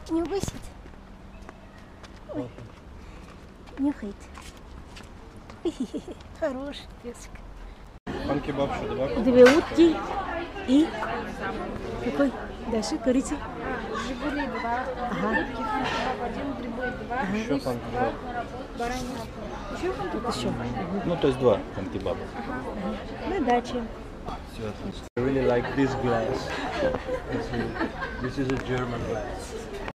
Не угасит. Ой. Нюхает. Хороший песик. Пан-кебаб еще добавь. 2 утки и какой? Дальше говорите. Жигули 2, утки, пан-кебаб 1, грибы 2, Еще пан-кебаб. баранина. Еще пан-кебаб? Еще. Ну, то есть 2 пан-кебаба. На даче. Все отлично. I really like this glass. This is a German glass.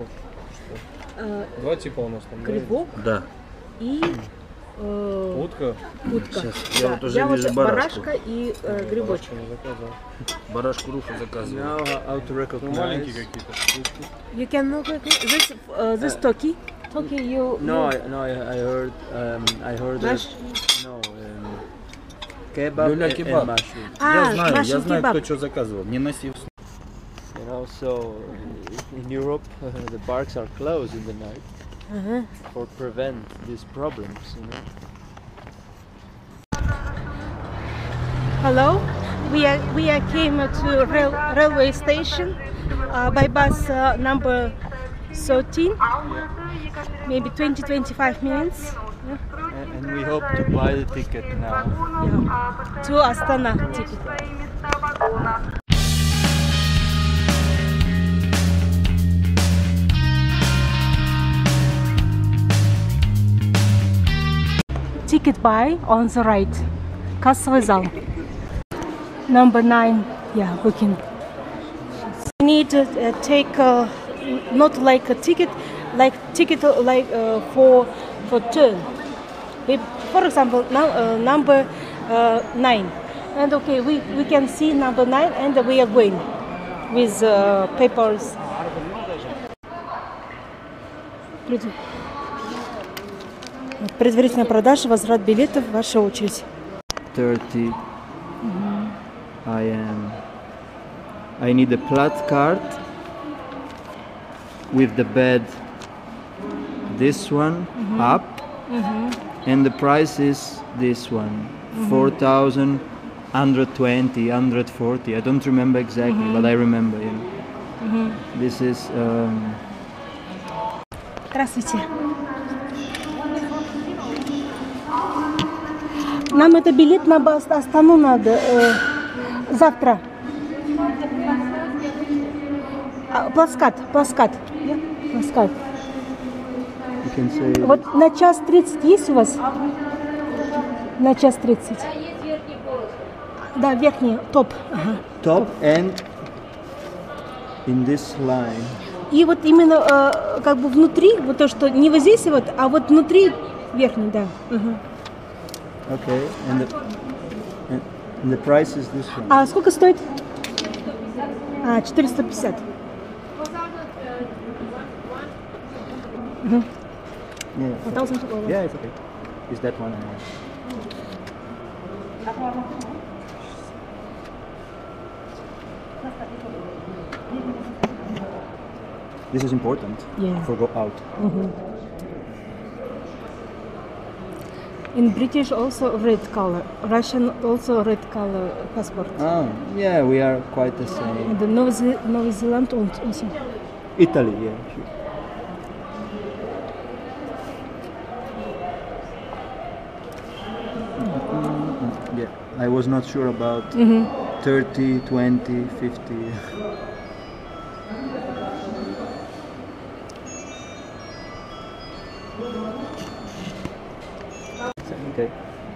Два типа у нас там. Грибок Да. и Утка. утка. Сейчас. Да, Я вот уже я вижу вот барашку. барашка и грибочек. Барашку не заказывал. Барашку Руфа заказывал. Now how to recognize. Ну, маленькие какие-то штучки. You can look at this turkey. Turkey you. No, I heard Mash? that. No, kebab Люля and кебаб. mushroom. Mushroom Я знаю, kebab. кто что заказывал. Не носи. You know, so in Europe the parks are closed in the night for prevent these problems. You know. Hello, we came to railway station by bus number 13, maybe 20-25 minutes. And we hope to buy the ticket now. Yeah. To Astana ticket. Ticket buy on the right. Кассовый зал. Number 9. Yeah, we can. We need to take not like a ticket, like for turn. For example, now number 9, and okay, we can see number 9, and we are going with papers. Предварительная продажа, возврат билетов, ваша очередь. 30. I need a plat card with the bed. This one up, and the price is this one, 4,120, 140. I don't remember exactly, but I remember. You know. This is. Здравствуйте. Нам это билет на Астану надо завтра. Пласкат. Пласкат. You can say. Вот на 1:30 есть у вас? На 1:30. Да, верхний, топ. Ага. Top and in this line. И вот именно как бы внутри, вот то, что не вот здесь вот, а вот внутри верхний, да. Okay, and the price is this one. А сколько стоит? 450. Yeah, 1000 долларов. yeah, it's okay. Is that one? This is important Yeah. for go out. In British also red color, Russian also red color passport. Oh, yeah, we are quite the same. And the New Zealand also. Italy, yeah. Sure. Yeah, I was not sure about 30, 20, 50. Okay.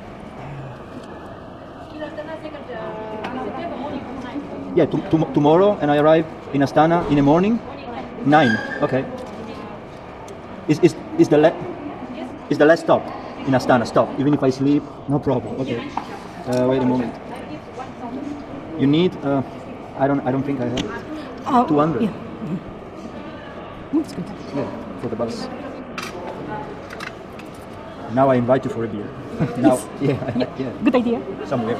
Yeah, tomorrow, and I arrive in Astana in the morning. 9. Okay. Is the last stop in Astana? Stop. Even if I sleep, no problem. Okay. Wait a moment. You need. I don't think I have it. 200. Yeah. That's good. Yeah, for the bus. Now I invite you for a beer. Now, yeah. Good idea. Somewhere.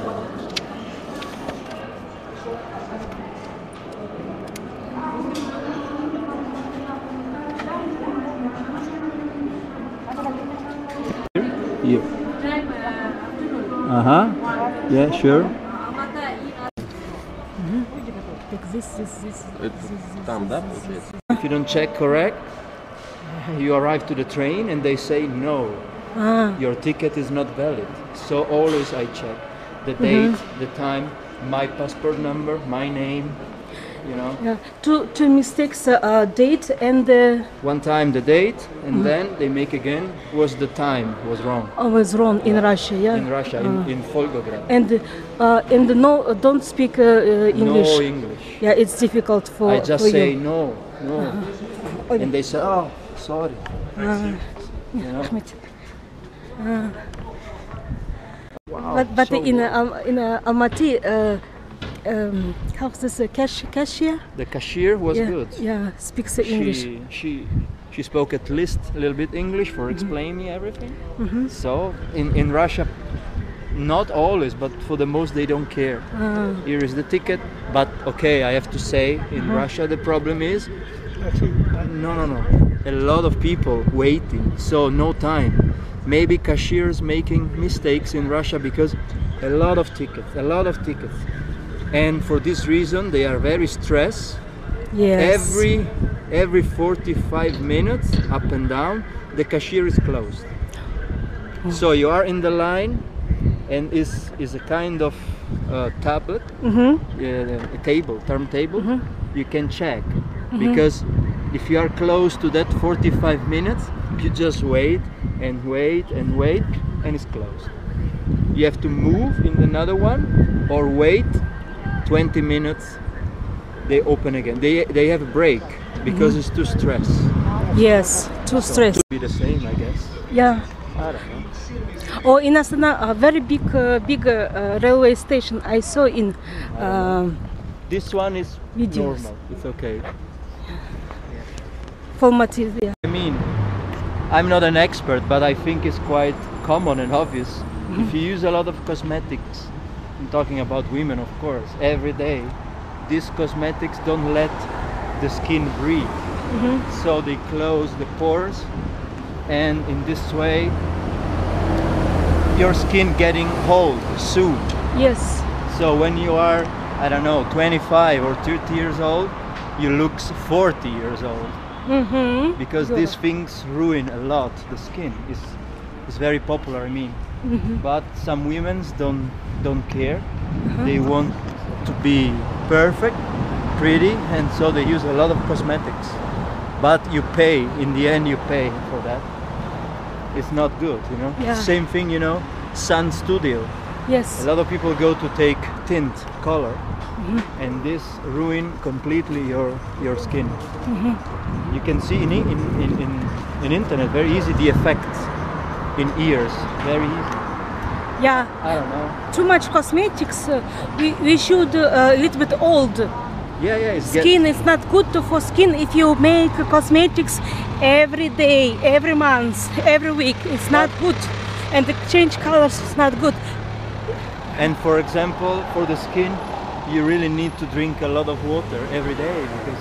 Here. Yeah, sure. Like this. Это там, да, получается? If you don't check correct, you arrive to the train and they say no, your ticket is not valid. So always I check the date, the time, my passport number, my name, you know. Yeah. Two mistakes, date and One time the date, and then they make again was the time was wrong always wrong in Russia. Yeah. in Russia, in Volgograd. And no, don't speak English. No English. Yeah, it's difficult for I just for say you. no, and they say, oh, sorry. You know? Wow, But so in Almaty, how's this cashier? the cashier was Yeah, good. yeah, speaks English. She spoke at least a little bit English for explaining me everything. So in Russia, not always, but for the most they don't care. Here is the ticket, but okay, I have to say, in Russia the problem is, no, a lot of people waiting, so no time. Maybe cashiers making mistakes in Russia because a lot of tickets. And for this reason, they are very stressed. Yes. Every 45 minutes, up and down, the cashier is closed. So you are in the line, and is a kind of tablet, a table, turntable. You can check because if you are close to that 45 minutes, you just wait and wait and wait, and it's closed. You have to move in another one or wait 20 minutes. They open again. They have a break because it's too stressed. Yes, too stressed. Be the same, I guess. Yeah. I don't know. Or in Astana, a very big railway station I saw in. This one is Videos. normal. It's okay. Formative, yeah. I mean, I'm not an expert, but I think it's quite common and obvious. If you use a lot of cosmetics, I'm talking about women, of course, every day, these cosmetics don't let the skin breathe. So they close the pores, and in this way, your skin getting old soon. Yes. So when you are, I don't know, 25 or 30 years old, you look 40 years old. Because these things ruin a lot the skin. It's very popular, I mean. But some women don't care. They want to be perfect, pretty, and so they use a lot of cosmetics. But you pay, in the end you pay for that. It's not good, you know. Yeah. Same thing, you know, sun studio. Yes. A lot of people go to take tint, color, and this ruin completely your skin. You can see in internet very easy the effects in ears, very easy. Yeah. I don't know. Too much cosmetics. We should a little bit old. Yeah, it's Skin is not good for skin if you make cosmetics every day, every month, every week. It's not good, and the change colors is not good. And for example, for the skin, you really need to drink a lot of water every day because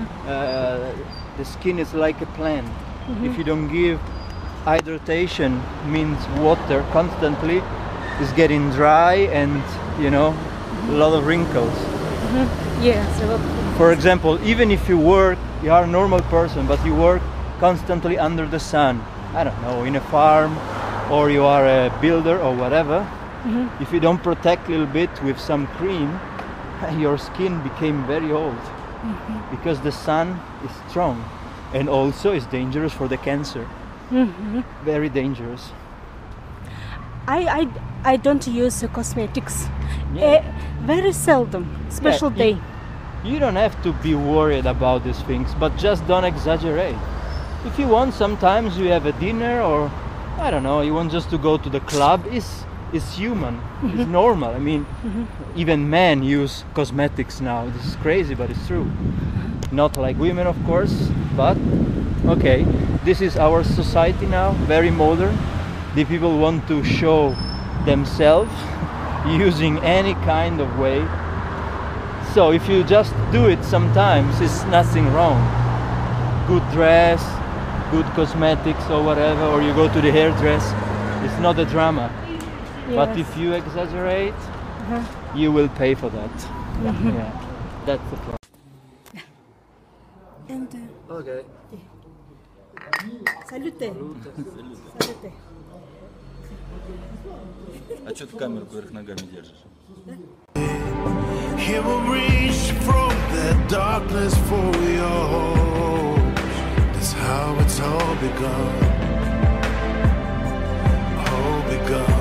the skin is like a plant. If you don't give hydration, means water constantly, it's getting dry and you know a lot of wrinkles. Yes. For example, even if you are a normal person, but you work constantly under the sun, I don't know, in a farm, or you are a builder or whatever, if you don't protect a little bit with some cream, your skin became very old because the sun is strong and also is dangerous for the cancer. Very dangerous. I don't use cosmetics. Yeah. Very seldom. Special day. You don't have to be worried about these things, but just don't exaggerate. If you want, sometimes you have a dinner, or I don't know, you want just to go to the club. It's human. It's normal. I mean, even men use cosmetics now. This is crazy, but it's true. Not like women, of course, but okay. This is our society now, very modern. The people want to show themselves using any kind of way. So if you just do it sometimes, it's nothing wrong. Good dress, good cosmetics or whatever, or you go to the hairdresser, it's not a drama. But Yes. if you exaggerate, you will pay for that. Yeah, that's the problem. And Ok. Салюте. Салюте. А что ты камеру кверх ногами держишь? He will reach from the darkness for your hope. That's how it's all begun. All begun.